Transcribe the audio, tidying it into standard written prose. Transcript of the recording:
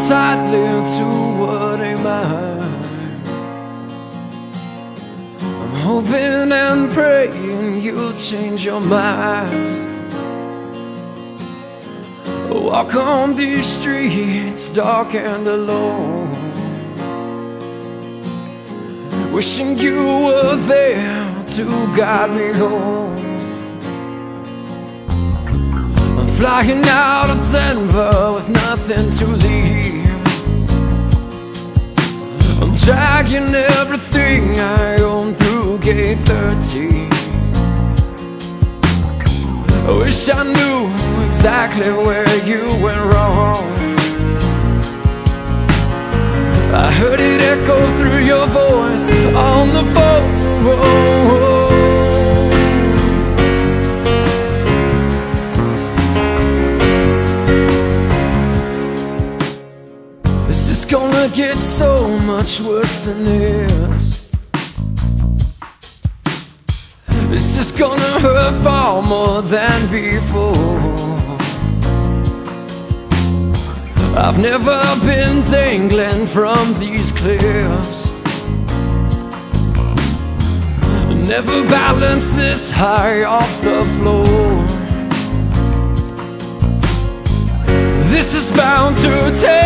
tightly to what ain't mine. I'm hoping and praying you'll change your mind. Walk on these streets dark and alone, wishing you were there to guide me home. I'm flying out of Denver with nothing to leave. I'm dragging everything I own through gate 13. I wish I knew exactly where you went wrong. I heard it echo through your voice on the phone. This is gonna get so much worse than this. This is gonna hurt far more than before. I've never been dangling from these cliffs, never balanced this high off the floor. This is bound to take